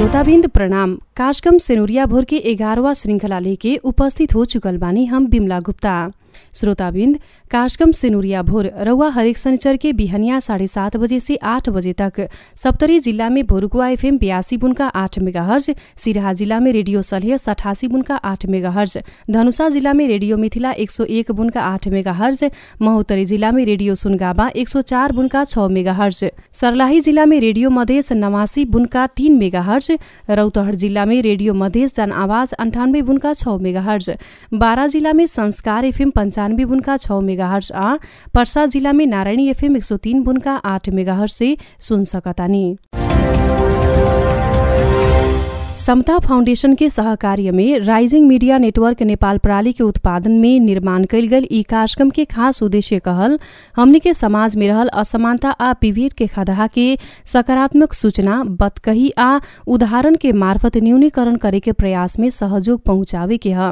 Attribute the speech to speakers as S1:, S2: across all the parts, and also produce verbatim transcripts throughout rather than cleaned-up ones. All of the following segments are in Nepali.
S1: श्रोताबिंद प्रणाम। कार्यक्रम सेनुरिया भोर के ग्यारहवां श्रृंखला लेके उपस्थित हो चुकल बानी हम बिमला गुप्ता। श्रोताबिंद कार्यक्रम सेनुरिया भोर रउआ हरेक शनिचर के बिहनिया साढ़े सात बजे से आठ बजे तक सप्तरी जिला में भोरुकुआ एफएम बयासी बुनका आठ मेगाहर्ज, सिराहा जिला में रेडियो सलहेस अठासी बुनका आठ मेगाहर्ज, धनुषा जिला में रेडियो मिथिला एक सौ एक बुनका आठ मेगाहर्ज, महोत्तरी जिला में रेडियो सुनगाबा एक सौ चार बुनका छ मेगाहर्ज, सर्लाही जिला में रेडियो मधेस नवासी बुनका तीन मेगाहर्ज, रौतहट जिला में रेडियो मधेस जन आवाज अंठानब्बे बुनका छ मेगाहर्ज, बारा जिला में संस्कार एफएम पंचानब्बे बुनका छ मेगाहर्ज आ पर्सा जिला में नारायणी एफएम एक सौ तीन बुनका आठ मेगाहर्ज से सुन सकतानी। समता फाउंडेशन के सहकार्य में राइजिंग मीडिया नेटवर्क नेपाल प्रणाली के उत्पादन में निर्माण कैल गल ई कार्यक्रम के खास उद्देश्य कहल हमनी के समाज में रहल असमानता आ विभेद के खदहा के सकारात्मक सूचना बतकही आ उदाहरण के मार्फत न्यूनीकरण करे के प्रयास में सहयोग पहुंचावे के ह।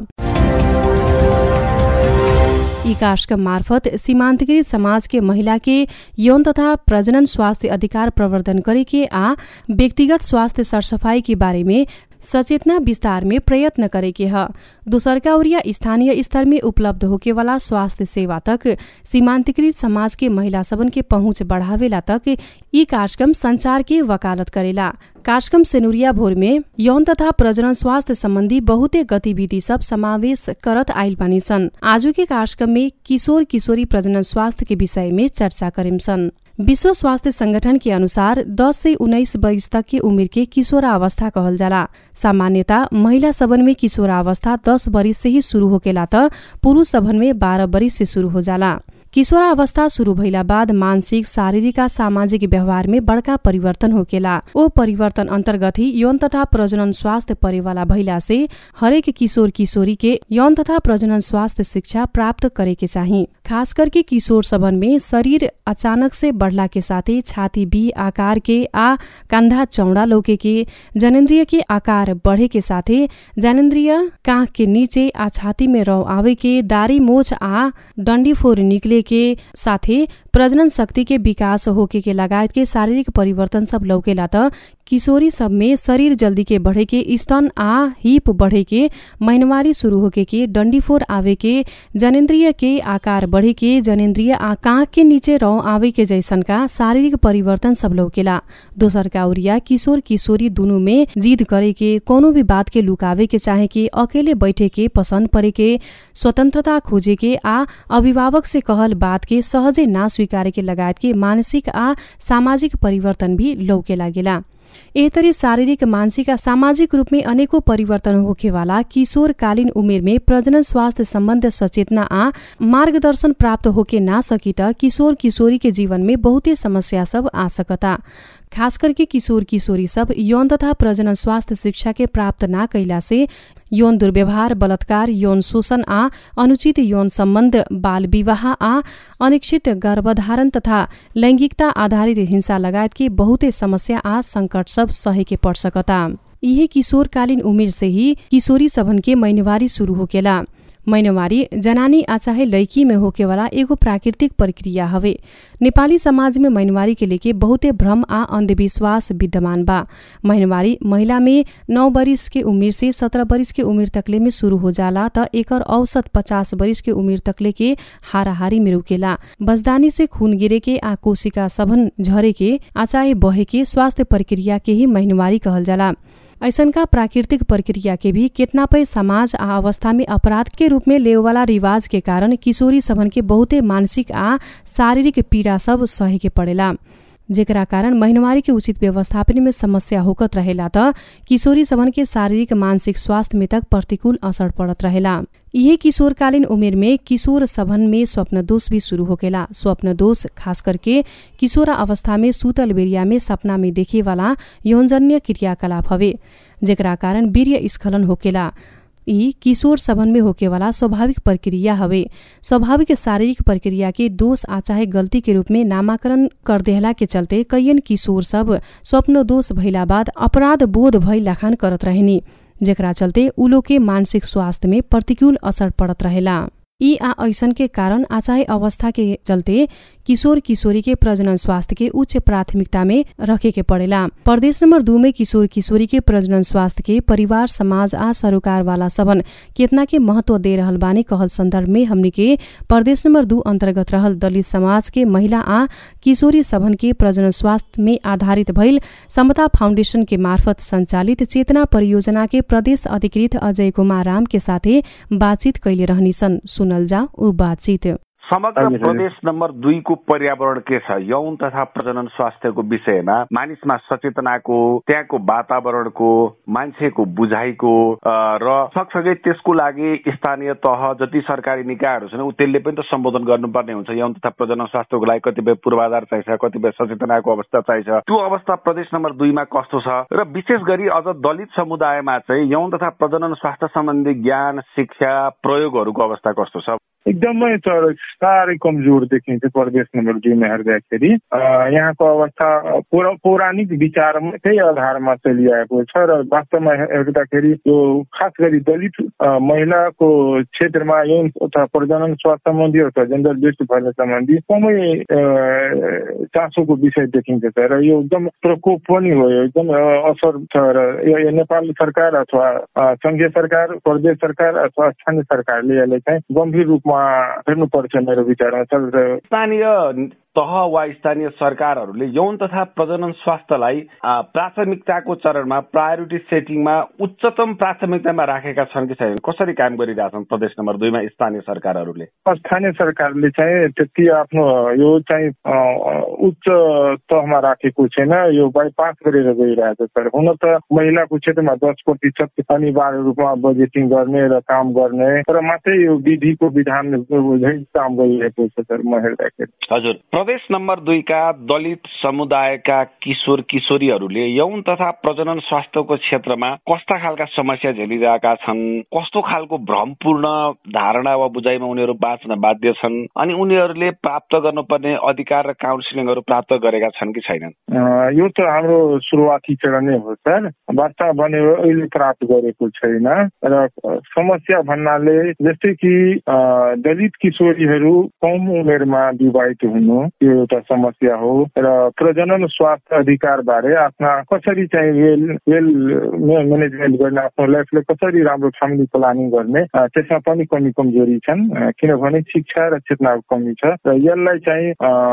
S1: यी कार्यक्रम मार्फत सीमान्तकृत समाज के महिला के यौन तथा प्रजनन स्वास्थ्य अधिकार प्रवर्धन करे के आ व्यक्तिगत स्वास्थ्य सरसफाई के बारे में सचेतना विस्तार में प्रयत्न करे के ह। दूसरका ओरिया स्थानीय स्तर में उपलब्ध होके वाला स्वास्थ्य सेवा तक सीमान्तकृत समाज के महिला सबन के पहुँच बढ़ावेला तक यी कार्यक्रम संचार के वकालत करेला। कार्यक्रम सेनुरिया भोर में यौन तथा प्रजनन स्वास्थ्य संबंधी बहुते गतिविधि सब समावेश करत आइल बानी सन। आजु के कार्यक्रम में किशोर किशोरी प्रजनन स्वास्थ्य के विषय में चर्चा करेम सन। विश्व स्वास्थ्य संगठन के अनुसार दस से उन्नाइस वर्ष तक के उम्र के किशोरावस्था कहल जाला। सामान्यतः महिला सबन में किशोरावस्था दस वर्ष से ही शुरू होकेला त पुरुष सबन में बारह वर्ष से शुरू हो जाला। किशोरावस्था शुरू भइला बाद मानसिक शारीरिक आ सामाजिक व्यवहार में बड़का परिवर्तन होकेला। ओ परिवर्तन अंतर्गत ही यौन तथा प्रजनन स्वास्थ्य परेवाला भइला से हरेक किशोर किशोरी के यौन तथा प्रजनन स्वास्थ्य शिक्षा प्राप्त करे के चाही। खास करके किशोर सबन में शरीर अचानक से बढ़ला के साथै छाती बी आकार के आ कंधा चौड़ा लौके के, जनेन्द्रिय के आकार बढ़े के साथै जनेन्द्रिय काख के नीचे आ छाती में रौ आवे के, दारी मोछ आ डंडीफोर निकले के साथे प्रजनन शक्ति के विकास होके के लगायत के शारीरिक परिवर्तन सब लौकेला त किशोरी सब में शरीर जल्दी के बढ़े के, स्तन आ हिप बढ़े के, महिनवारी शुरू होके के, डंडीफोर आवे के, जनेन्द्रिय के आकार बढ़े के, जनेन्द्रिय आ काख के नीचे रौ आवे के जैसन का शारीरिक परिवर्तन सब लौकेला। दोसर का ओरिया किशोर किशोरी दुनु में जिद करे के, कोनो भी बात के लुकावे के चाहे के, अकेले बैठे के पसंद परे के, स्वतंत्रता खोजे के आ अभिभावक से कहल बात के सहजे ना स्वीकारे के लगायत के मानसिक आ सामाजिक परिवर्तन भी लौके लागेला। एह तरी शारीरिक, मानसिक आ सामाजिक रूप में अनेकों परिवर्तन होखेवाला किशोरकालीन उमेर में प्रजनन स्वास्थ्य सम्बन्ध सचेतना आ मार्गदर्शन प्राप्त होके ना सकी त किशोर किशोरी के जीवन में बहुते समस्या सब आ सकता। खास करके किशोर किशोरी सब यौन तथा प्रजनन स्वास्थ्य शिक्षा के प्राप्त ना कैला से यौन दुर्व्यवहार, बलात्कार, यौन शोषण आ अनुचित यौन सम्बन्ध, बाल विवाह आ अनिश्चित गर्भधारण तथा लैंगिकता आधारित हिंसा लगायत के बहुते समस्या आ संकट सब सहे के पड़ सकता। यही किशोरकालीन उमेर से ही किशोरी सबन के महिनवारी शुरू होकेला। महिनवारी जनानी आ चाहे लड़की में होकेवाला एगो प्राकृतिक प्रक्रिया हवे। नेपाली समाज में महिनवारी के लेके बहुते भ्रम आ अंधविश्वास विद्यमान बा। महिनवारी महिला में नौ वर्ष के उमेर से सत्रह वर्ष के उमेर तकले में शुरू हो जाला त एकर औसत पचास वर्ष के उमेर तकले के हाराहारी में रुकेला। बजदानी से खून गिरे के आ कोशिका सबन झरे के आ चाहे बहे के स्वास्थ्य प्रक्रिया के ही महिनवारी कहल जाला। ऐसनका प्राकृतिक प्रक्रिया के भी केतना पे समाज आ अवस्था में अपराध के रूप में लेवाला रिवाज के कारण किशोरी सबन के बहुते मानसिक आ शारीरिक पीड़ा सब सहे के पड़ेला, जेकरा कारण महिनवारी के उचित व्यवस्थापन में समस्या होकत रहेला त किशोरी सबन के शारीरिक मानसिक स्वास्थ्य में तक प्रतिकूल असर पड़त रहेला। यही किशोरकालीन उमेर में किशोर सबन में स्वप्न दोष भी शुरू होकेला। स्वप्न दोष खास करके किशोर अवस्था में सुतल बेरिया में सपना में देखे वाला यौनजन्य क्रियाकलाप हवे, जेकरा कारण वीर्य स्खलन होकेला। यी किशोर सबन में होकेवाला स्वाभाविक प्रक्रिया हवे। स्वाभाविक शारीरिक प्रक्रिया के दोष आ चाहे गलती के रूप में नामाकरण कर देहला के चलते कईयन किशोर सब स्वप्न दोष भइला बाद अपराध बोध भई लखान करत रहेनी, जेकरा चलते उलो के मानसिक स्वास्थ्य में प्रतिकूल असर पड़त रहेला। यी आ ऐसन के कारण आ चाहे अवस्था के चलते किशोर किशोरी के प्रजनन स्वास्थ्य के उच्च प्राथमिकता में रखे के पड़ेला। प्रदेश नंबर दू में किशोर किशोरी के प्रजनन स्वास्थ्य के परिवार समाज आ सरोकार वाला सबन केतना के महत्व दे रहल बानी कहल संदर्भ में हमनी के प्रदेश नंबर दू अंतर्गत रहल दलित समाज के महिला आ किशोरी सबन के प्रजनन स्वास्थ्य में आधारित भइल समता फाउन्डेशन के मार्फत संचालित चेतना परियोजना के प्रदेश अधिकृत अजय कुमार राम के साथे बातचीत कैले रहनीसन। सुनल जा ऊ बातचीत।
S2: समग्र प्रदेश नम्बर दुईको पर्यावरण के छ, यौन तथा प्रजनन स्वास्थ्यको विषयमा मानिसमा सचेतनाको, त्यहाँको वातावरणको, मान्छेको बुझाइको र सँगसँगै त्यसको लागि स्थानीय तह जति सरकारी निकायहरू छन् त्यसले पनि त सम्बोधन गर्नुपर्ने हुन्छ। यौन तथा प्रजनन स्वास्थ्यको लागि कतिपय पूर्वाधार चाहिन्छ, कतिपय सचेतनाको अवस्था चाहिन्छ। त्यो अवस्था प्रदेश नम्बर दुईमा कस्तो छ र विशेष गरी अझ दलित समुदायमा चाहिँ यौन तथा प्रजनन स्वास्थ्य सम्बन्धी ज्ञान, शिक्षा, प्रयोगहरूको अवस्था कस्तो छ?
S3: एकदमै साह्रै कमजोर देखिन्छ प्रदेश नम्बर दुईमा हेर्दाखेरि। यहाँको अवस्था पौराणिक विचारकै आधारमा चलिआएको छ र वास्तवमा हेर्दाखेरि यो खास गरी दलित महिलाको क्षेत्रमा यौन तथा प्रजनन स्वास्थ्य सम्बन्धी अथवा जेन्डर बेस्ड भाइलेन्स सम्बन्धी कमै चासोको विषय देखिन्छ र यो एकदम प्रकोप पनि हो, एकदम असर छ र यो नेपाल सरकार अथवा संघीय सरकार, प्रदेश सरकार अथवा स्थानीय सरकारले यसलाई चाहिँ गम्भीर रूपमा हेर्नुपर्छ मेरो विचारमा।
S2: स्थानीय तह वा स्थानीय सरकारहरूले यौन तथा प्रजनन स्वास्थ्यलाई प्राथमिकताको चरणमा, प्रायोरिटी सेटिङमा उच्चतम प्राथमिकतामा राखेका छन् कि छैनन्? कसरी काम गरिरहेछन् प्रदेश नम्बर दुईमा स्थानीय सरकारहरूले?
S3: स्थानीय सरकारले चाहिँ त्यति आफ्नो यो चाहिँ उच्च तहमा राखेको छैन, यो बाइपास गरेर गइरहेको छ। हुन त महिलाको क्षेत्रमा दस प्रतिशत अनिवार्य रूपमा बजेटिङ गर्ने र काम गर्ने र मात्रै यो विधिको विधान काम गरिरहेको छ सर म हेर्दाखेरि।
S2: हजुर, प्रदेश नम्बर दुईका दलित समुदायका किशोर किशोरीहरूले यौन तथा प्रजनन स्वास्थ्यको क्षेत्रमा कस्ता खालका समस्या झेलिरहेका छन्, कस्तो खालको भ्रमपूर्ण धारणा वा बुझाइमा उनीहरू बाँच्न बाध्य छन्, अनि उनीहरूले प्राप्त गर्नुपर्ने अधिकार र काउन्सिलिङहरू प्राप्त गरेका छन् कि छैनन्?
S3: यो त हाम्रो सुरुवाती चरणै हो सर। वास्तव भने अहिले प्राप्त गरेको छैन र समस्या भन्नाले जस्तै कि दलित किशोरीहरू कम उमेरमा विवाहित हुनु यो एउटा समस्या हो र प्रजनन स्वास्थ्य अधिकार बारे आफ्ना कसरी चाहिँ वेल वेल म्यानेजमेन्ट गर्ने, आफ्नो लाइफले कसरी राम्रो फ्यामिली प्लानिङ गर्ने त्यसमा पनि कमी कमजोरी छन्, किनभने शिक्षा र चेतनाको कमी छ र यसलाई चाहिँ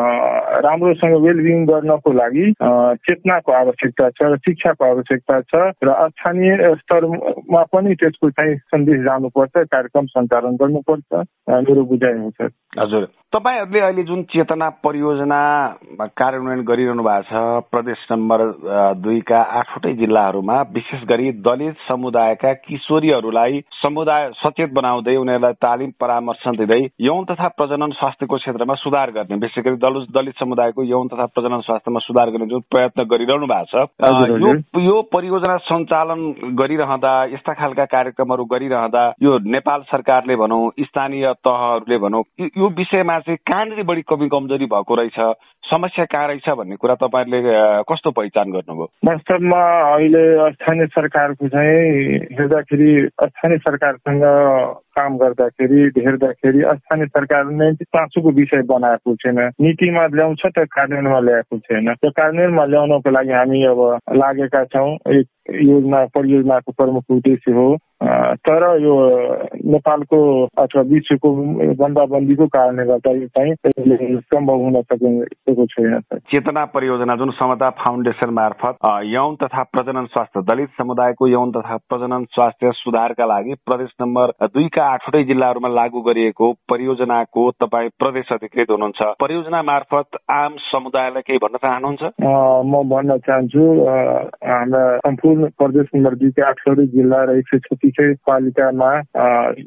S3: राम्रोसँग वेलबिङ गर्नको लागि चेतनाको आवश्यकता छ र शिक्षाको आवश्यकता छ र स्थानीय स्तरमा पनि त्यसको चाहिँ सन्देश जानुपर्छ, कार्यक्रम सञ्चालन गर्नुपर्छ, मेरो बुझाइ हो सर।
S2: हजुर, तपाईँहरूले अहिले जुन चेतना परियोजना कार्यान्वयन गरिरहनु भएको छ प्रदेश नम्बर दुईका आठवटै जिल्लाहरूमा, विशेष गरी दलित समुदायका किशोरीहरूलाई समुदाय सचेत बनाउँदै उनीहरूलाई तालिम परामर्श दिँदै यौन तथा प्रजनन स्वास्थ्यको क्षेत्रमा सुधार गर्ने, विशेष गरी दलित दलित समुदायको यौन तथा प्रजनन स्वास्थ्यमा सुधार गर्ने जुन प्रयत्न गरिरहनु भएको छ, यो यो परियोजना सञ्चालन गरिरहँदा, यस्ता खालका कार्यक्रमहरू गरिरहँदा यो नेपाल सरकारले भनौँ, स्थानीय तहहरूले भनौँ, यो विषयमा चाहिँ कहाँनिर बढी कमी कमजोरी भएको रहेछ, समस्या कहाँ रहेछ भन्ने कुरा तपाईँहरूले कस्तो पहिचान गर्नुभयो?
S3: वास्तवमा अहिले स्थानीय सरकारको चाहिँ हेर्दाखेरि स्थानीय सरकारसँग काम गर्दाखेरि हेर्दाखेरि स्थानीय सरकारले चासोको विषय बनाएको छैन, नीतिमा ल्याउँछ त कार्यान्वयनमा ल्याएको छैन। त्यो कार्यान्वयनमा ल्याउनको लागि हामी अब लागेका छौँ। एक योजना परियोजनाको प्रमुख उद्देश्य हो, तर यो नेपालको अथवा विश्वको बन्दाबन्दीको कारणले गर्दा यो चाहिँ सम्भव हुन सकेको छैन।
S2: चेतना परियोजना जुन समता फाउन्डेसन मार्फत यौन तथा प्रजनन स्वास्थ्य, दलित समुदायको यौन तथा प्रजनन स्वास्थ्य सुधारका लागि प्रदेश नम्बर दुईका आठवटै जिल्लाहरूमा लागू गरिएको परियोजनाको तपाईँ प्रदेश अधिकृत हुनुहुन्छ। परियोजना मार्फत आम समुदायलाई केही भन्न चाहनुहुन्छ?
S3: म भन्न चाहन्छु, हाम्रा सम्पूर्ण प्रदेश नम्बर दुईका आठवटै जिल्ला र एक सय छत्तिसै पालिकामा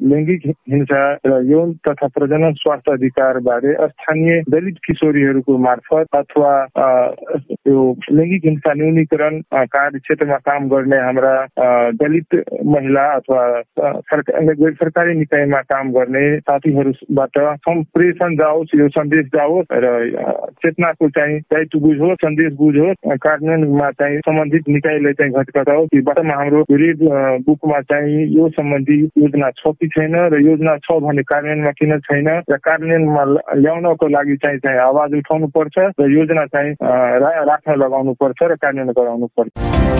S3: लैङ्गिक हिंसा र यौन तथा प्रजनन स्वास्थ्य अधिकार बारे स्थानीय दलित किशोरीहरूको मार्फत अथवा त्यो लैंगिक हिंसा न्यूनीकरण कार्य क्षेत्रमा काम गर्ने हाम्रा दलित महिला अथवा गैर सरकारी निकायमा काम गर्ने साथीहरूबाट सम्प्रेषण जाओस्, यो सन्देश जाओस् र चेतनाको चाहिँ दायित्व बुझोस्, सन्देश बुझोस्, कार्यान्वयनमा चाहिँ सम्बन्धित निकायले चाहिँ घटघटाओस्। यो बाटोमा हाम्रो रेड बुकमा चाहिँ यो सम्बन्धी योजना छ कि छैन र योजना छ भने कार्यान्वयनमा किन छैन र कार्यान्वयनमा ल्याउनको लागि चाहिँ चाहिँ आवाज उठाउनु पर्छ र योजना चाहिँ राख्न लगाउनु पर्छ र कार्यान्वयन गराउनु पर्छ।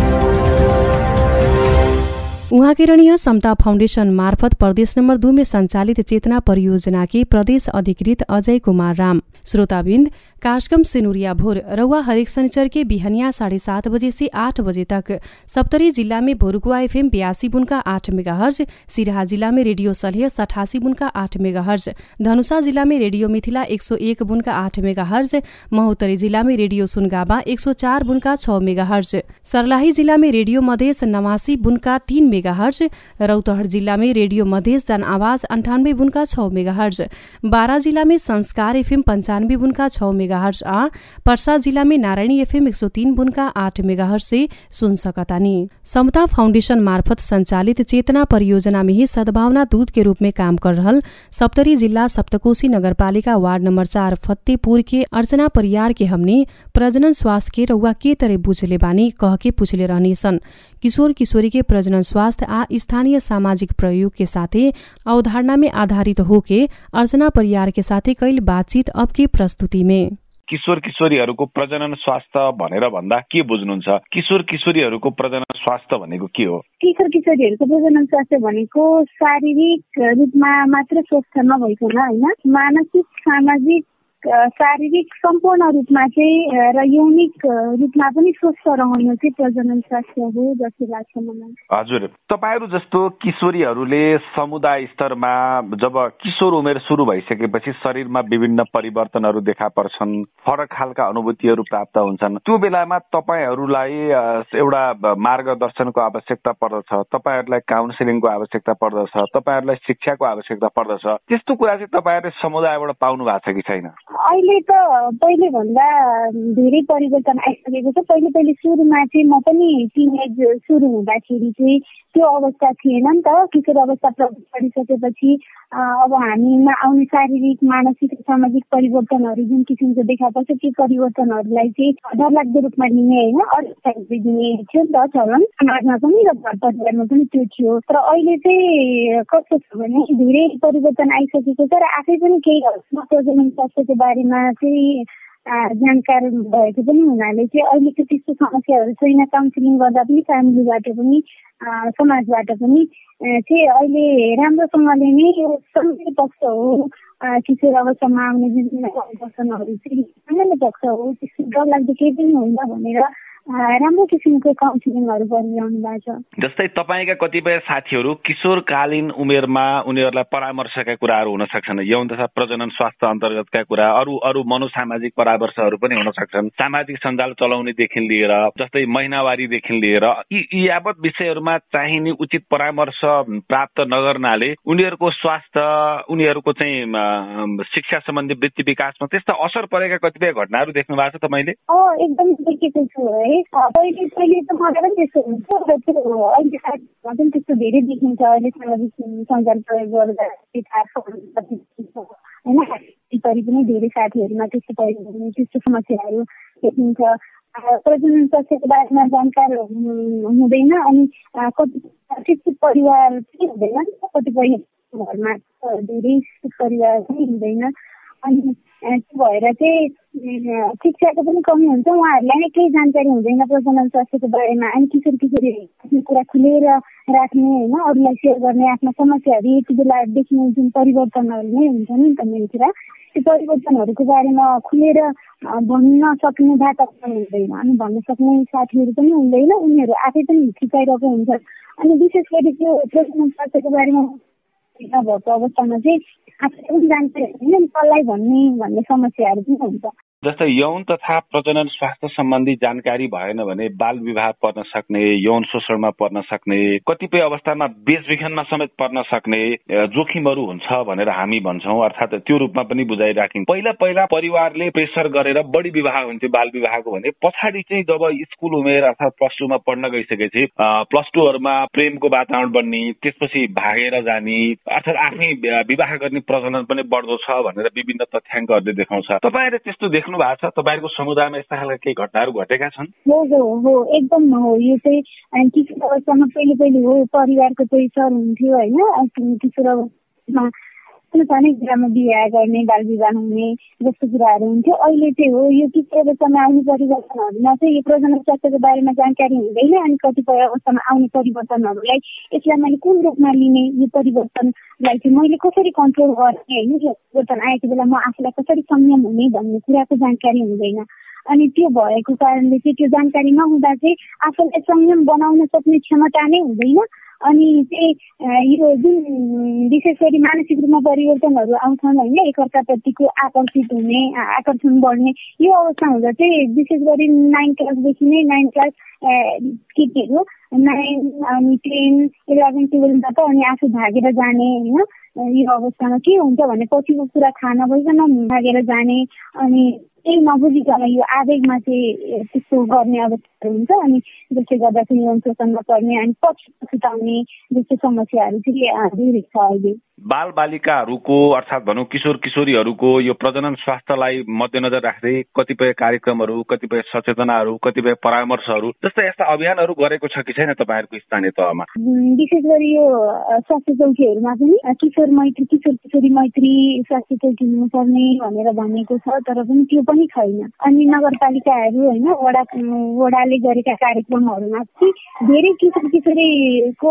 S1: उहाँ केरलीय समता फाउन्डेशन मार्फत प्रदेश नम्बर दो में संचालित चेतना परियोजना के प्रदेश अधिकृत अजय कुमार राम। श्रोताबिन्द, काशगम सिनुरिया भोर रउआ हरेक शनिचर के बिहनिया साढ़े सात बजे से आठ बजे तक सप्तरी जिला में भोरुकुआ एफएम बयासी बुनका आठ मेगाहर्ज, सिराहा जिला में रेडियो सलहे सठासी बुनका आठ मेगाहर्ज, धनुषा जिला में रेडियो मिथिला एक सौ एक बुनका आठ मेगाहर्ज, महोत्तरी जिला में रेडियो सुनगाबा एक सौ चार बुनका छ मेगाहर्ज, सर्लाही जिला में रेडियो मधेस नवासी बुनका तीन मेगाहर्ज, रौतहट जिला में रेडियो मधेस जन आवाज अंठानब्बे बुनका छ मेगाहर्ज, बारा जिला में संस्कार एफएम पंचानब्बे बुनका छ मेगाहर्ज आ पर्सा जिला में नारायणी एफएम एक सौ तीन बुनका आठ मेगाहर्ज से सुन सकतानी। समता फाउंडेशन मार्फत संचालित चेतना परियोजना में ही सद्भावना दूत के रूप में काम कर रहल सप्तरी जिला सप्तकोशी नगरपालिका वार्ड नंबर चार फतेहपुर के अर्चना परियार के हमने प्रजनन स्वास्थ्य के रउआ के तरह बुझले बानी कह के पूछले रहनी सन। किशोर किशोरी के प्रजनन स्वास्थ्य आ स्थानीय सामाजिक प्रयोग के साथे अवधारणा में आधारित होके अर्चना परियार के साथे कैल बातचीत अब के प्रस्तुति में
S2: किशोर किशोरीहरूको प्रजनन स्वास्थ्य भनेर भन्दा के बुझ्नुहुन्छ? किशोर किशोरीहरूको प्रजनन स्वास्थ्य भनेको के हो?
S4: किशोर किशोरीहरूको प्रजनन स्वास्थ्य भनेको शारीरिक रूपमा मात्र स्वस्थ नभइकन हैन, मानसिक, सामाजिक, शारीरिक सम्पूर्ण रूपमा चाहिँ र यौनिक रूपमा पनि स्वस्थ रहनु चाहिँ प्रजनन स्वास्थ्य हो जस्तो लाग्छ मलाई।
S2: हजुर, तपाईहरु जस्तो किशोरीहरूले समुदाय स्तरमा जब किशोर उमेर सुरु भइसकेपछि शरीरमा विभिन्न परिवर्तनहरू देखा पर्छन्, फरक खालका अनुभूतिहरू प्राप्त हुन्छन्, त्यो बेलामा तपाईहरुलाई एउटा मार्गदर्शनको आवश्यकता पर्दछ, तपाईहरुलाई काउन्सिलिङको आवश्यकता पर्दछ, तपाईहरुलाई शिक्षाको आवश्यकता पर्दछ। त्यस्तो कुरा चाहिँ तपाईहरुले समुदायबाट पाउनु भएको छ कि छैन?
S4: अहिले त पहिले भन्दा धेरै परिवर्तन आइसकेको छ। पहिले पहिले सुरुमा चाहिँ म पनि टिनेज सुरु हुँदाखेरि चाहिँ त्यो अवस्था थिएन नि त। किशोर अवस्था प्रवेश गरिसकेपछि अब हामीमा आउने शारीरिक, मानसिक, सामाजिक परिवर्तनहरू जुन किसिमको देखा पर्छ त्यो परिवर्तनहरूलाई चाहिँ डरलाग्दो रूपमा लिने होइन, अरू दिने थियो नि त चलन समाजमा पनि र घर परिवारमा पनि त्यो थियो। तर अहिले चाहिँ कस्तो छ भने धेरै परिवर्तन आइसकेको छ र आफै पनि केही प्रजनन स्वास्थ्यको बारेमा चाहिँ जानकार भएको पनि हुनाले चाहिँ अहिलेको त्यस्तो समस्याहरू छैन। काउन्सिलिङ गर्दा पनि फ्यामिलीबाट पनि समाजबाट पनि चाहिँ अहिले राम्रोसँगले नै यो सबै पक्ष हो, किशोर अवस्थामा आउने विभिन्न परिवर्तनहरू चाहिँ सामान्य पक्ष हो, त्यस्तो डरलाग्दो केही पनि होइन भनेर राम्रो किसिमको काउन्सिलिङहरू गरिरहनु भएको छ।
S2: जस्तै तपाईका कतिपय साथीहरू किशोरकालीन उमेरमा उनीहरूलाई परामर्शका कुराहरू हुन सक्छन्, यौन तथा प्रजनन स्वास्थ्य अन्तर्गतका कुरा, अरू अरू मनोसामाजिक परामर्शहरू पनि हुन सक्छन्, सामाजिक सञ्जाल चलाउनेदेखि लिएर जस्तै महिनावारीदेखि लिएर यी यावत विषयहरूमा चाहिने उचित परामर्श प्राप्त नगर्नाले उनीहरूको स्वास्थ्य, उनीहरूको चाहिँ शिक्षा सम्बन्धी वृत्ति विकासमा त्यस्ता असर परेका कतिपय घटनाहरू देख्नु भएको छ तपाईले?
S4: एकदम देखेको छु है। पहिले पहिले त मलाई पनि त्यस्तो हुन्छ, त्यो अहिले पनि त्यस्तो धेरै देखिन्छ। अहिले सामाजिक सञ्जाल प्रयोग गर्दा होइन, पनि धेरै साथीहरूमा त्यस्तो परिवर्तन, त्यस्तो समस्याहरू देखिन्छ। प्रजनन स्वास्थ्यको बारेमा जानकार हुँदैन अनि कति परिवार पनि हुँदैन, कतिपय घरमा धेरै परिवार पनि हुँदैन अनि त्यो भएर चाहिँ शिक्षाको पनि कमी हुन्छ। उहाँहरूलाई नै केही जानकारी हुँदैन प्रजनन स्वास्थ्यको बारेमा। अनि किशोर किशोरी आफ्नो कुरा खुलेर राख्ने होइन, अरूलाई सेयर गर्ने, आफ्ना समस्याहरू यति बेला देखिने जुन परिवर्तनहरू नै हुन्छ नि त मेरोतिर, त्यो परिवर्तनहरूको बारेमा खुलेर भन्न सक्ने वातावरण हुँदैन अनि भन्न सक्ने साथीहरू पनि हुँदैन, उनीहरू आफै पनि हिचकिचाइरहेको हुन्छ। अनि विशेष गरी त्यो प्रजनन स्वास्थ्यको बारेमा भएको अवस्थामा चाहिँ आफूले पनि जानकारी हुँदैन, कसलाई भन्ने भन्ने समस्याहरू पनि हुन्छ।
S2: जस्तै यौन तथा प्रजनन स्वास्थ्य सम्बन्धी जानकारी भएन भने बाल विवाह पर्न सक्ने, यौन शोषणमा पर्न सक्ने, कतिपय अवस्थामा बेचबिखनमा समेत पर्न सक्ने जोखिमहरू हुन्छ भनेर हामी भन्छौँ। अर्थात् त्यो रूपमा पनि बुझाइराखिन्छ। पहिला पहिला परिवारले प्रेसर गरेर बढी विवाह हुन्थ्यो बाल विवाहको भने पछाडि चाहिँ जब स्कुल उमेर अर्थात् प्लस टूमा पढ्न गइसकेपछि प्लस टूहरूमा प्रेमको वातावरण बन्ने, त्यसपछि भागेर जाने, अर्थात् आफ्नै विवाह गर्ने प्रचलन पनि बढ्दो छ भनेर विभिन्न तथ्याङ्कहरूले देखाउँछ। तपाईँले त्यस्तो देख्नु भएको छ? तपाईँहरूको समुदायमा यस्ता खालका केही घटनाहरू घटेका छन्?
S4: हो हो हो एकदम हो। यो चाहिँ किशोर अवस्थामा पहिले पहिले हो परिवारको प्रेसर हुन्थ्यो होइन। किशोर अवस्थामा सानै कुरामा बिहा गर्ने, बाल विवाह हुने जस्तो कुराहरू हुन्थ्यो। अहिले चाहिँ हो यो किशोर अवस्थामा आउने परिवर्तनहरूमा चाहिँ यो प्रजनन स्वास्थ्यको बारेमा जानकारी हुँदैन। अनि कतिपय अवस्थामा आउने परिवर्तनहरूलाई यसलाई मैले कुन रूपमा लिने, यो परिवर्तनलाई चाहिँ मैले कसरी कन्ट्रोल गर्ने होइन, यो परिवर्तन आएको बेला म आफूलाई कसरी संयम हुने भन्ने कुराको जानकारी हुँदैन। अनि त्यो भएको कारणले चाहिँ त्यो जानकारी नहुँदा चाहिँ आफूलाई संयम बनाउन सक्ने क्षमता नै हुँदैन। अनि चाहिँ यो जुन विशेष गरी मानसिक रूपमा परिवर्तनहरू आउँछन् होइन, एकअर्काप्रतिको आकर्षित हुने, आकर्षण बढ्ने, यो अवस्था हुँदा चाहिँ विशेष गरी नाइन क्लासदेखि नै नाइन क्लास केटीहरू नाइन अनि टेन इलेभेन टुवेल्भमा त अनि आफू भागेर जाने होइन। यो अवस्थामा के हुन्छ भने पछिको कुरा थाहा नभइकन भागेर जाने अनि केही नबुझिकन यो आवेगमा चाहिँ त्यस्तो गर्ने अवस्थाहरू हुन्छ। अनि जसले गर्दा चाहिँ यौन शोषणमा पर्ने अनि पछि पछुताउने जस्तो समस्याहरू चाहिँ धेरै छ अहिले।
S2: बाल बालिकाहरूको अर्थात् भनौँ किशोर किशोरीहरूको यो प्रजनन स्वास्थ्यलाई मध्यनजर राख्दै कतिपय कार्यक्रमहरू, कतिपय सचेतनाहरू, कतिपय परामर्शहरू जस्ता यस्ता अभियानहरू गरेको छ कि छैन तपाईँहरूको स्थानीय तहमा?
S4: विशेष गरी यो स्वास्थ्य चौकीहरूमा पनि किशोर मैत्री, किशोर किशोरी मैत्री स्वास्थ्य चौकी हुनुपर्ने भनेर भनेको छ, तर पनि त्यो पनि छैन। अनि नगरपालिकाहरू होइन वडा वडाले गरेका कार्यक्रमहरूमा चाहिँ धेरै किशोर किशोरीको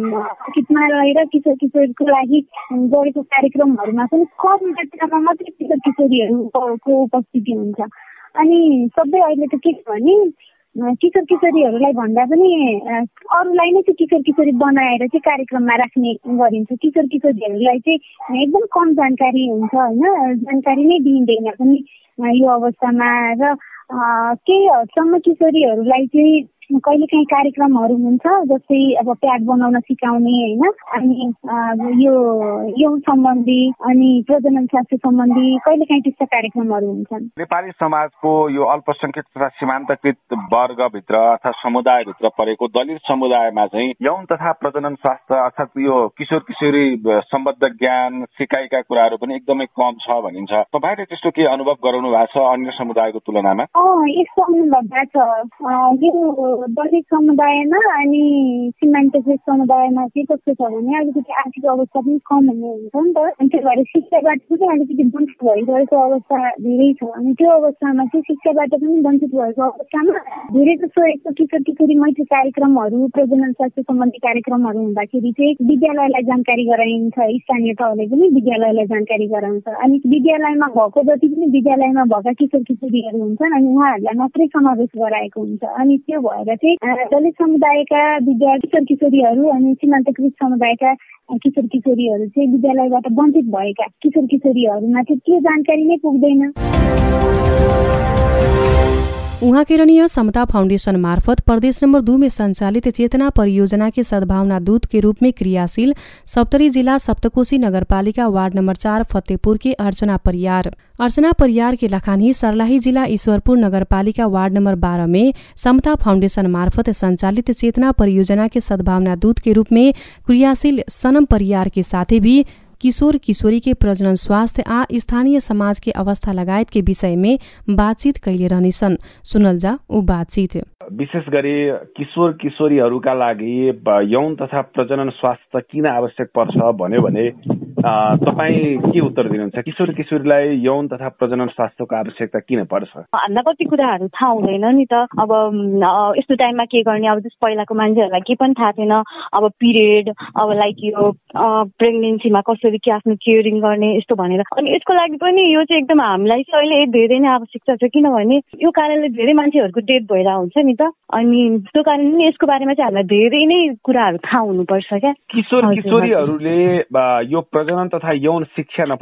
S4: हितमा रहेर किशोर किशोरीको लागि गरेको कार्यक्रमहरूमा पनि कम मात्रामा मात्रै किशोर किशोरीहरूको उपस्थिति हुन्छ। अनि सबै अहिले त के छ भने किशोर किशोरीहरूलाई भन्दा पनि अरूलाई नै चाहिँ किशोर किशोरी बनाएर चाहिँ कार्यक्रममा राख्ने गरिन्छ। किशोर किशोरीहरूलाई चाहिँ एकदम कम जानकारी हुन्छ होइन, जानकारी नै दिइँदैन पनि यो अवस्थामा। र केही हदसम्म किशोरीहरूलाई चाहिँ कहिलेकाहीँ कार्यक्रमहरू हुन्छ जस्तै अब प्याड बनाउन सिकाउने होइन, अनि यो यौन सम्बन्धी अनि प्रजनन स्वास्थ्य सम्बन्धी कहिलेकाहीँ त्यस्ता कार्यक्रमहरू हुन्छन्।
S2: नेपाली समाजको यो अल्पसंख्यक तथा सीमान्तकृत वर्गभित्र अथवा समुदायभित्र परेको दलित समुदायमा चाहिँ यौन तथा प्रजनन स्वास्थ्य अर्थात् यो किशोर किशोरी सम्बद्ध ज्ञान सिकाइका कुराहरू पनि एकदमै कम छ भनिन्छ। तपाईँले त्यस्तो के अनुभव गराउनु भएको छ अन्य समुदायको तुलनामा?
S4: अँ यस्तो अनुभव भएको छ। यो दलित समुदायमा अनि सीमान्तकृत समुदायमा चाहिँ कस्तो छ भने अलिकति आर्थिक अवस्था पनि कम हुने हुन्छ नि त। अनि त्यही भएर शिक्षाबाट पनि अलिकति वञ्चित भइरहेको अवस्था धेरै छ। अनि त्यो अवस्थामा चाहिँ शिक्षाबाट पनि वञ्चित भएको अवस्थामा धेरै जसो यस्तो किशोर किशोरी मैत्री कार्यक्रमहरू, प्रजनन स्वास्थ्य सम्बन्धी कार्यक्रमहरू हुँदाखेरि चाहिँ विद्यालयलाई जानकारी गराइन्छ, स्थानीय तहले पनि विद्यालयलाई जानकारी गराउँछ। अनि विद्यालयमा भएको जति पनि विद्यालयमा भएका किशोर किशोरीहरू हुन्छन् अनि उहाँहरूलाई मात्रै समावेश गराएको हुन्छ। अनि त्यो भएर चाहिँ दलित समुदायका विद्यार्थी किशोर किशोरीहरू अनि सीमान्तकृत समुदायका किशोर किशोरीहरू चाहिँ विद्यालयबाट वञ्चित भएका किशोर किशोरीहरूमा चाहिँ त्यो जानकारी नै पुग्दैन।
S1: उहाँ केरनीय समता फाउंडेशन मार्फत प्रदेश नंबर दो में संचालित चेतना परियोजना के सद्भावना दूत के रूप में क्रियाशील सप्तरी जिला सप्तकोशी नगरपालिका वार्ड नंबर चार फतेहपुर के अर्चना परियार अर्चना परियार के लखानी सर्लाही जिला ईश्वरपुर नगरपालिका वार्ड नंबर बारह में समता फाउंडेशन मार्फत संचालित चेतना परियोजना के सद्भावना दूत के रूप में क्रियाशील सनम परियार के साथ भी किशोर किशोरी के प्रजनन स्वास्थ्य आ स्थानीय समाज के अवस्था लगायत के विषय में बातचीत कैले रहनेछन्। सुनल जा ऊ बातचीत।
S2: विशेष गरी किशोर किशोरीहरूका लागि यौन तथा प्रजनन स्वास्थ्य किन आवश्यक पर्छ भन्यो भने तपाईँ के उत्तर दिनुहुन्छ? किशोर किशोरीलाई यौन तथा प्रजनन स्वास्थ्यको आवश्यकता किन पर्छ?
S5: हामीलाई कति कुराहरू थाहा हुँदैन नि त। अब यस्तो टाइममा के गर्ने, अब जस्तो पहिलाको मान्छेहरूलाई के पनि थाहा थिएन। अब पिरियड, अब लाइक यो प्रेग्नेन्सीमा कसरी के आफ्नो केयरिङ गर्ने यस्तो भनेर। अनि यसको लागि पनि यो चाहिँ एकदम हामीलाई चाहिँ अहिले धेरै नै आवश्यकता छ, किनभने यो कारणले धेरै मान्छेहरूको डेथ भइरहेको हुन्छ नि त। अनि त्यो कारण नि यसको बारेमा चाहिँ हामीलाई धेरै नै कुराहरू थाहा हुनुपर्छ क्या।
S2: किशोर किशोरीहरूले यो प्रजनन तथा यौन शिक्षा नपाउँदा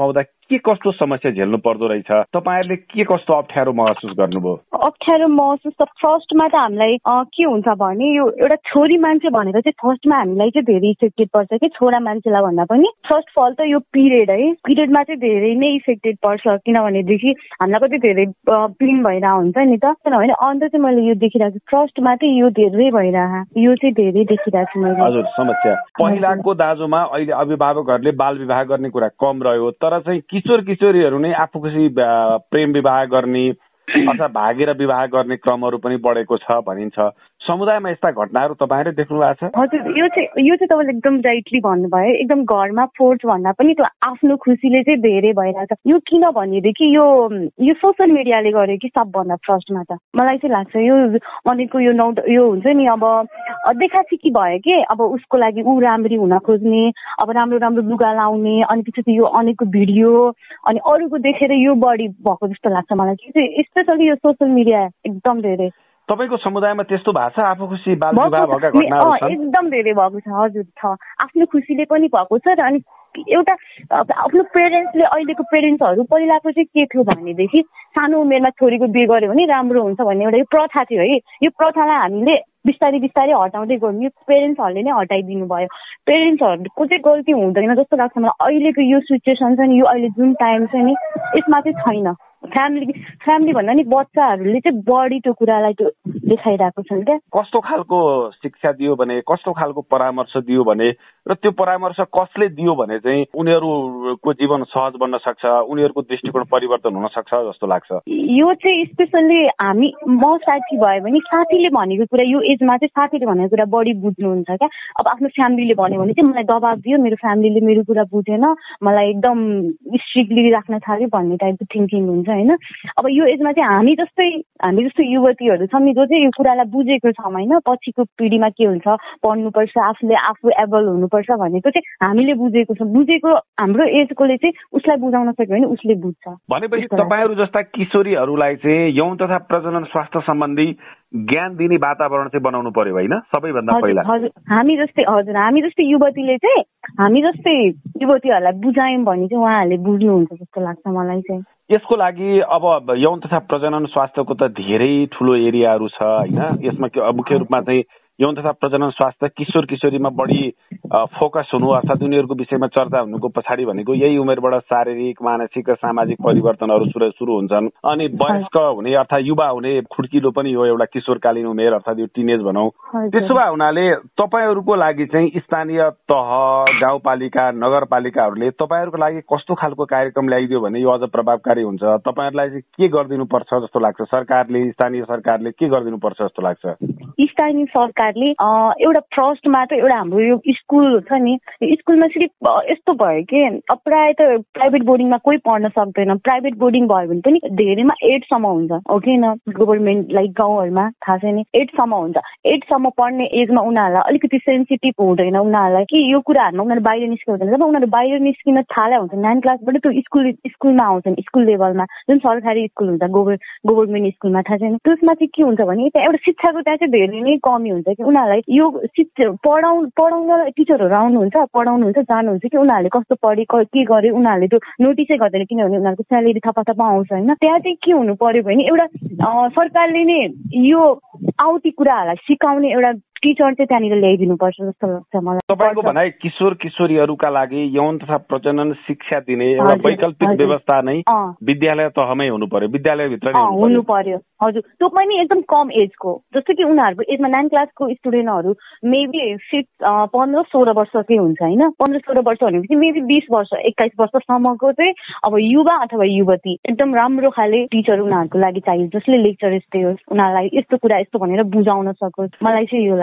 S2: के कस्तो समस्या झेल्नु पर्दो रहेछ, तपाईहरुले के कस्तो अप्ठ्यारो महसुस गर्नुभयो?
S5: अप्ठ्यारो महसुस त फर्स्टमा त हामीलाई के हुन्छ भने यो एउटा छोरी मान्छे भनेर चाहिँ फर्स्टमा हामीलाई चाहिँ धेरै इफेक्टेड पर्छ कि छोरा मान्छेलाई भन्दा पनि। फर्स्ट अफ अल त यो पिरियड है, पिरियडमा चाहिँ धेरै नै इफेक्टेड पर्छ किनभनेदेखि हामीलाई कति धेरै पेन भइरहेको हुन्छ नि त। किनभने अन्त चाहिँ मैले यो देखिरहेको छु फर्स्टमा चाहिँ यो धेरै भइरहेको, यो चाहिँ धेरै देखिरहेको छु मैले।
S2: हजुर, समस्या पहिलाको दाजुमा अहिले अभिभावकहरूले बाल विवाह गर्ने कुरा कम रह्यो, तर चाहिँ किशोर किशोरीहरू नै आफू खुसी प्रेम विवाह गर्ने अथवा भागेर विवाह गर्ने क्रमहरू पनि बढेको छ भनिन्छ। समुदायमा यस्ता घटनाहरू तपाईहरुले देख्नु भएको छ?
S5: हजुर, यो चाहिँ यो चाहिँ तपाईँले एकदम राइटली भन्नुभयो। एकदम घरमा फोर्स भन्दा पनि त्यो आफ्नो खुसीले चाहिँ धेरै भइरहेछ। यो किन भनेदेखि यो यो सोसियल मिडियाले गर्यो कि सबभन्दा फर्स्टमा त मलाई चाहिँ लाग्छ यो अनेकको यो नौ यो हुन्छ नि अब देखासेखी भयो कि अब उसको लागि ऊ राम्ररी हुन खोज्ने, अब राम्रो राम्रो लुगा लाउने, अनि त्यसपछि यो अनेकको भिडियो अनि अरूको देखेर यो बढी भएको जस्तो लाग्छ मलाई कि स्पेसली यो सोसियल मिडिया एकदम धेरै।
S2: तपाईको समुदायमा त्यस्तो भएको छ? आफू खुसी बाल विवाह भएका घटनाहरू छन्?
S5: एकदम धेरै भएको छ। हजुर छ, आफ्नो खुसीले पनि भएको छ र अनि एउटा आफ्नो पेरेन्ट्सले अहिलेको पेरेन्ट्सहरू पहिलाको चाहिँ के थियो भनेदेखि सानो उमेरमा छोरीको बिहे गर्यो भने राम्रो हुन्छ भन्ने एउटा यो प्रथा थियो है। यो प्रथालाई हामीले बिस्तारै बिस्तारै हटाउँदै गयौँ, यो पेरेन्ट्सहरूले नै हटाइदिनु भयो। पेरेन्ट्सहरूको चाहिँ गल्ती हुँदैन जस्तो लाग्छ मलाई। अहिलेको यो सिचुएसन छ नि, यो अहिले जुन टाइम छ नि यसमा चाहिँ छैन। फ्यामिली फ्यामिली भन्दा नि बच्चाहरूले चाहिँ बढी त्यो कुरालाई त्यो देखाइरहेको छन् क्या।
S2: कस्तो खालको शिक्षा दियो भने, कस्तो खालको परामर्श दियो भने र त्यो परामर्श कसले दियो भने चाहिँ उनीहरूको जीवन सहज बन्न सक्छ, उनीहरूको दृष्टिकोण परिवर्तन हुन सक्छ जस्तो लाग्छ?
S5: यो चाहिँ स्पेसल्ली हामी म साथी भयो भने साथीले भनेको कुरा, यो एजमा चाहिँ साथीले भनेको कुरा बढी बुझ्नुहुन्छ क्या। अब आफ्नो फ्यामिलीले भन्यो भने चाहिँ मलाई दबाब दियो, मेरो फ्यामिलीले मेरो कुरा बुझेन, मलाई एकदम स्ट्रिक्टली राख्न थाल्यो भन्ने टाइपको थिङ्किङ हुन्छ होइन। अब यो एजमा चाहिँ हामी जस्तै हामी जस्तो युवतीहरू छौँ नि जो चाहिँ यो कुरालाई बुझेको छौँ होइन, पछिको पिँढीमा के हुन्छ, पढ्नुपर्छ, आफूले आफू एबल हुनुपर्छ भनेको चाहिँ हामीले बुझेको छौँ। बुझेको हाम्रो एजकोले चाहिँ उसलाई बुझाउन सक्यो भने उसले बुझ्छ।
S2: भनेपछि तपाईहरू जस्ता किशोरीहरूलाई चाहिँ यौन तथा प्रजनन स्वास्थ्य सम्बन्धी ज्ञान दिने वातावरण चाहिँ बनाउनु पर्यो होइन सबैभन्दा पहिला?
S5: हजुर, हामी जस्तै हजुर हामी जस्तै युवतीले चाहिँ हामी जस्तै युवतीहरूलाई बुझायौँ भने चाहिँ उहाँहरूले बुझ्नुहुन्छ जस्तो लाग्छ मलाई चाहिँ।
S2: यसको लागि अब यौन तथा प्रजनन स्वास्थ्यको त धेरै ठुलो एरियाहरू छ होइन। यसमा मुख्य रूपमा चाहिँ यौन तथा प्रजनन स्वास्थ्य किशोर किशोरीमा बढी फोकस हुनु अर्थात् उनीहरूको विषयमा चर्चा हुनुको पछाडि भनेको यही उमेरबाट शारीरिक मानसिक र सामाजिक परिवर्तनहरू सुरु सुरु हुन्छन्। अनि वयस्क हुने अर्थात् युवा हुने खुड्किलो पनि हो एउटा किशोरकालीन उमेर अर्थात् यो टिनेज भनौँ। त्यसो भए हुनाले तपाईँहरूको लागि चाहिँ स्थानीय तह, गाउँपालिका, नगरपालिकाहरूले तपाईँहरूको लागि कस्तो खालको कार्यक्रम ल्याइदियो भने यो अझ प्रभावकारी हुन्छ? तपाईँहरूलाई चाहिँ के गरिदिनु पर्छ जस्तो लाग्छ? सरकारले, स्थानीय सरकारले के गरिदिनु पर्छ जस्तो लाग्छ?
S5: स्थानीय सरकारले एउटा फर्स्टमा त एउटा हाम्रो यो स्कुल छ नि, स्कुलमा सिर्फ यस्तो भयो कि अब प्रायः त प्राइभेट बोर्डिङमा कोही पढ्न सक्दैन। प्राइभेट बोर्डिङ भयो भने पनि धेरैमा एटसम्म हुन्छ हो कि न, गभर्मेन्ट लाइक गाउँहरूमा थाहा छैन एटसम्म हुन्छ। एटसम्म पढ्ने एजमा उनीहरूलाई अलिकति सेन्सिटिभ हुँदैन उनीहरूलाई कि यो कुराहरूमा उनीहरू बाहिर निस्किनु हुँदैन। जब उनीहरू बाहिर निस्किन थालेको हुन्छ नाइन क्लासबाट त्यो स्कुल स्कुलमा आउँछन्, स्कुल लेभलमा जुन सरकारी स्कुल हुन्छ, गोभर गभर्मेन्ट स्कुलमा थाहा छैन त्यसमा चाहिँ के हुन्छ भने त्यहाँ एउटा शिक्षाको त्यहाँ चाहिँ धेरै नै कमी हुन्छ कि उनीहरूलाई यो शिक्षा पढाउ पढाउन टिचरहरू आउनुहुन्छ, पढाउनुहुन्छ, जानुहुन्छ कि उनीहरूले कस्तो पढे के गरे उनीहरूले त्यो नोटिसै गर्दैन किनभने उनीहरूको स्यालेरी थपा थपा आउँछ होइन। त्यहाँ चाहिँ के हुनु पर्यो भने एउटा सरकारले नै यो आउटी कुराहरूलाई सिकाउने एउटा टिचर चाहिँ त्यहाँनिर ल्याइदिनुपर्छ जस्तो लाग्छ मलाई।
S2: तपाईँको भनाइ किशोर किशोरीहरूका लागि यौन तथा प्रजनन शिक्षा दिने एउटा वैकल्पिक व्यवस्था नै विद्यालय तहमै हुनु पर्यो, विद्यालयभित्र नै
S5: हुनु पर्यो। हजुर, त्यो पनि एकदम कम एजको, जस्तो कि उनीहरूको एजमा नाइन क्लासको स्टुडेन्टहरू मेबी सिक्स पन्ध्र सोह्र वर्षकै हुन्छ होइन। पन्ध्र सोह्र वर्ष भनेपछि मेबी बिस वर्ष एक्काइस वर्षसम्मको चाहिँ अब युवा अथवा युवती एकदम राम्रो खाले टिचर उनीहरूको लागि चाहियो जसले लेक्चर दियोस्, उनीहरूलाई यस्तो कुरा यस्तो भनेर बुझाउन सकोस्। मलाई चाहिँ यो लाग्छ।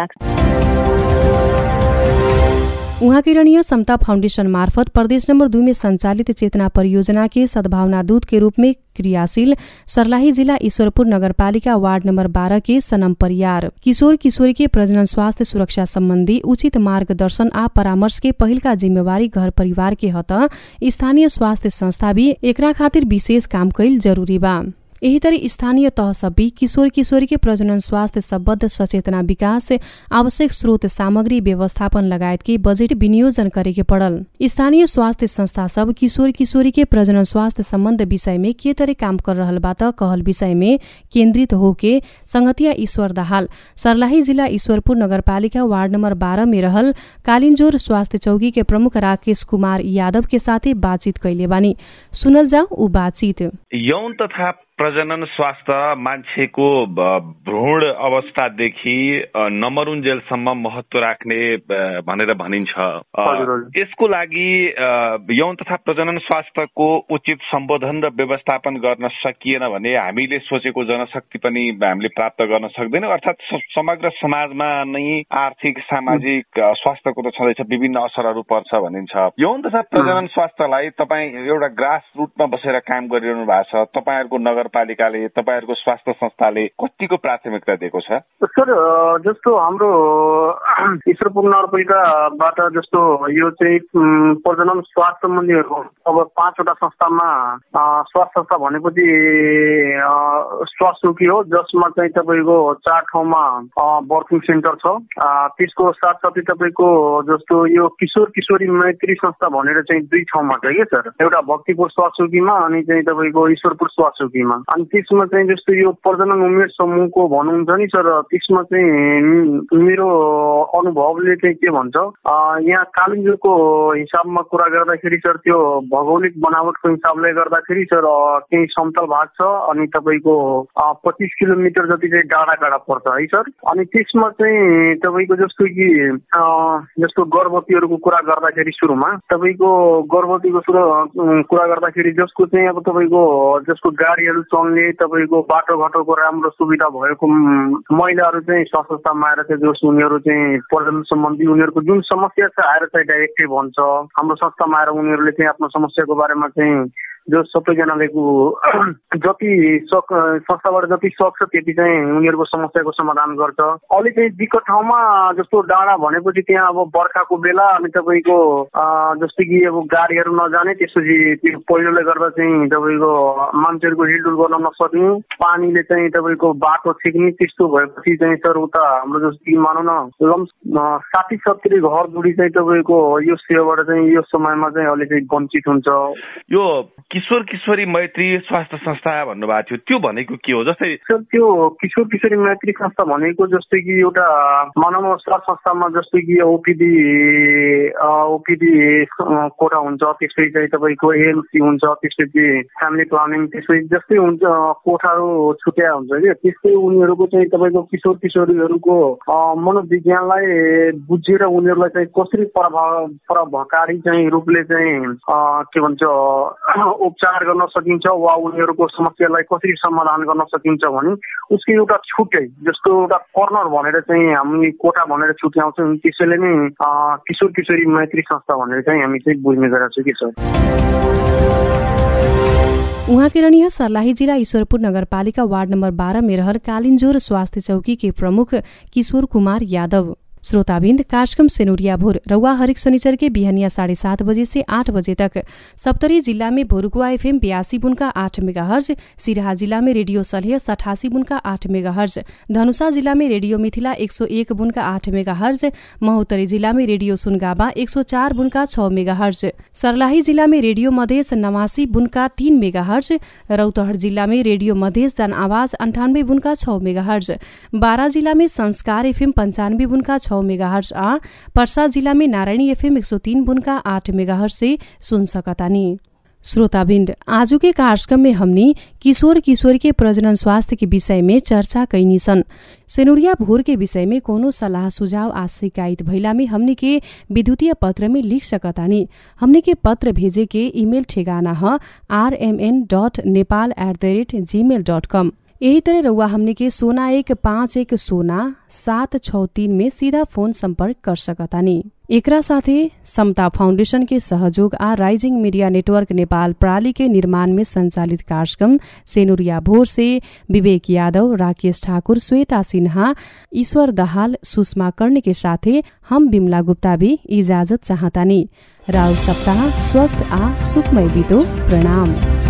S1: उहाँ किरणीय समता फाउंडेशन मार्फत प्रदेश नंबर दो में संचालित चेतना परियोजना के सद्भावना दूत के रूप में क्रियाशील सर्लाही जिला ईश्वरपुर नगरपालिका वार्ड नंबर बारह के सनम परियार किशोर किशोरी के प्रजनन स्वास्थ्य सुरक्षा संबंधी उचित मार्गदर्शन आ परामर्श के पहिल का जिम्मेवारी घर परिवार के हत स्थानीय स्वास्थ्य संस्था भी एकरा खातिर विशेष काम कैल जरूरी बा। यही तरी स्थानीय तह सबै किशोर किशोरी के प्रजनन स्वास्थ्य सम्बद्ध सचेतना विकास, आवश्यक स्रोत सामग्री व्यवस्थापन लगायत के बजेट विनियोजन करेके पड़ल। स्थानीय स्वास्थ्य संस्था सब किशोर किशोरी के प्रजनन स्वास्थ्य सम्बन्ध विषय में के तरह काम कर रहल बात कहल विषय में केन्द्रित होके संगतिया ईश्वर दाहाल सर्लाही जिला ईश्वरपुर नगरपालिका वार्ड नंबर बारह में रहल कालिन्जोर स्वास्थ्य चौकी के प्रमुख राकेश कुमार यादव के साथे बातचीत कैले बानी। सुनल जाऊ उ बातचीत।
S2: यौन तथा प्रजनन स्वास्थ्य मान्छेको भ्रूण अवस्थादेखि नमरुन्जेलसम्म महत्त्व राख्ने भनेर भनिन्छ। यसको लागि यौन तथा प्रजनन स्वास्थ्यको उचित सम्बोधन र व्यवस्थापन गर्न सकिएन भने हामीले सोचेको जनशक्ति पनि हामीले प्राप्त गर्न सक्दैनौँ। अर्थात् समग्र समाजमा नै आर्थिक सामाजिक स्वास्थ्यको त छँदैछ, विभिन्न असरहरू पर्छ भनिन्छ। यौन तथा प्रजनन स्वास्थ्यलाई तपाईँ एउटा ग्रास रुटमा बसेर काम गरिरहनु भएको छ। तपाईँहरूको नगर पालिकाले तपाईहरुको स्वास्थ्य संस्थाले कतिको प्राथमिकता दिएको छ?
S6: सर जस्तो हाम्रो ईश्वरपुर नगरपालिकाबाट जस्तो यो चाहिँ प्रजनन स्वास्थ्य सम्बन्धीहरू अब पाँचवटा संस्थामा स्वास्थ्य संस्था भनेपछि स्वास्थ्य चौकी हो, जसमा चाहिँ तपाईँको चार ठाउँमा बर्थिङ सेन्टर छ। त्यसको साथसाथै तपाईँको जस्तो यो किशोर किशोरी मैत्री संस्था भनेर चाहिँ दुई ठाउँमा छ क्या सर, एउटा भक्तिपुर स्वास्थ्य चौकीमा अनि चाहिँ तपाईँको ईश्वरपुर स्वास्थ्य चौकीमा। अनि त्यसमा चाहिँ जस्तो यो प्रजनन उमेर समूहको भन्नुहुन्छ नि सर, त्यसमा चाहिँ मेरो अनुभवले चाहिँ के भन्छ, यहाँ कालिन्जोरको हिसाबमा कुरा गर्दाखेरि सर त्यो भौगोलिक बनावटको हिसाबले गर्दाखेरि सर केही समतल भाग छ अनि तपाईँको पच्चिस किलोमिटर जति चाहिँ डाँडा काँडा पर्छ है सर। अनि त्यसमा चाहिँ तपाईँको जस्तो कि जस्तो गर्भवतीहरूको कुरा गर्दाखेरि सुरुमा तपाईँको गर्भवतीको सुरु कुरा गर्दाखेरि जसको चाहिँ अब तपाईँको जसको गाडीहरू चल्ने तपाईँको बाटोघाटोको राम्रो सुविधा भएको महिलाहरू चाहिँ स्वास्थ्य संस्थामा आएर चाहिँ जस उनीहरू चाहिँ प्रजनन सम्बन्धी उनीहरूको जुन समस्या छ आएर चाहिँ डाइरेक्टली भन्छ। हाम्रो संस्थामा आएर उनीहरूले चाहिँ आफ्नो समस्याको बारेमा चाहिँ जो सबैजनाले जति सक संस्थाबाट जति सक्छ त्यति चाहिँ उनीहरूको समस्याको समाधान गर्छ। अलि चाहिँ दिक्कत ठाउँमा जस्तो डाँडा भनेपछि त्यहाँ अब बर्खाको बेला अनि तपाईँको जस्तै कि अब गाडीहरू नजाने, त्यसपछि त्यो पहिरोले गर्दा चाहिँ तपाईँको मान्छेहरूको हिलडुल गर्न नसक्ने, पानीले चाहिँ तपाईँको बाटो छिक्ने, त्यस्तो भएपछि चाहिँ सर उता हाम्रो जस्तो कि मानौँ न साठी सत्तरी घर जोडी चाहिँ तपाईँको यो सेवाबाट चाहिँ यो समयमा चाहिँ अलि चाहिँ वञ्चित हुन्छ।
S2: यो किशोर किशोरी मैत्री स्वास्थ्य संस्था भन्नुभएको थियो, त्यो भनेको के हो? जस्तै
S6: सर त्यो किशोर किशोरी मैत्री संस्था भनेको जस्तै कि एउटा मानव स्वास्थ्य संस्थामा जस्तै कि ओपिडी ओपिडी कोठा हुन्छ, त्यसपछि चाहिँ तपाईँको एएमसी हुन्छ, त्यसपछि फ्यामिली प्लानिङ, त्यसपछि जस्तै हुन्छ कोठाहरू छुट्या हुन्छ कि त्यस्तै उनीहरूको चाहिँ तपाईँको किशोर किशोरीहरूको मनोविज्ञानलाई बुझेर उनीहरूलाई चाहिँ कसरी प्रभाव प्रभावकारी चाहिँ रूपले चाहिँ के भन्छ उपचार गर्न सकिन्छ वा उनीहरूको समस्यालाई कसरी समाधान गर्न सकिन्छ भने उसको एउटा छुट्टै जस्तो एउटा कर्नर भनेर चाहिँ हामी कोठा भनेर छुट्याउँछौँ। त्यसैले नै किशोर किशोरी मैत्री संस्था भनेर चाहिँ हामी चाहिँ बुझ्ने गरेका छौँ कि सर।
S1: उहाँ किरणीय सर्लाही जिला ईश्वरपुर नगरपालिका वार्ड नंबर बारह में रहल कालिन्जोर स्वास्थ्य चौकी के प्रमुख किशोर कुमार यादव। श्रोताबिन्द कार्यक्रम सेनुरिया भोर रउआ हरेक शनिचर के बिहनिया साढ़े सात बजे से आठ बजे तक सप्तरी जिला में भोरुकुआ एफएम बयासी बुनका आठ मेगा हर्ज, सिराहा जिला में रेडियो सलहे सठासी बुनका आठ मेगा हर्ज, धनुषा जिला में रेडियो मिथिला एक सौ एक बुनका आठ मेगा हर्ज, महोत्तरी जिला में रेडियो सुनगाबा एक सौ चार बुनका छह मेगा हर्ज, सर्लाही जिला में रेडियो मधेस नवासी बुनका तीन मेगा हर्ज, रौतहट जिला में रेडियो मधेस जन आवाज अंठानब्बे बुनका छह मेगा हर्ज, बारा जिला में संस्कार एफएम पंचानब्बे बुनका छह मेगा हर्ज आ पर्सा जिला में नारायणी एफएम एक सौ तीन बुनका आठ मेगा हर्ज से सुन सकतानी। श्रोताबिन्द आज के कार्यक्रम में हमने किशोर किशोरी के प्रजनन स्वास्थ्य के विषय में चर्चा कैनी सन। सेनुरिया भोर के विषय में कोनो सलाह सुझाव आ शिकायत भइला में हमने के विद्युतीय पत्र में लिख सकतानी। हमने के पत्र भेजे के ईमेल ठेगाना है R M N dot Nepal at the rate Gmail dot com. यही तरह रउआ हमने के सोना एक पाँच एक सोना सात छ तीन में सीधा फोन संपर्क कर सकतानी। एकरा साथे समता फाउंडेशन के सहयोग आ राइजिंग मीडिया नेटवर्क नेपाल प्राली के निर्माण में संचालित कार्यक्रम सेनुरिया भोर से विवेक यादव, राकेश ठाकुर, श्वेता सिन्हा, ईश्वर दहाल, सुषमा कर्ण के साथे हम बिमला गुप्ता भी इजाजत चाहतानी। राउ सप्ताह स्वस्थ आ सुखमय बीतो। प्रणाम।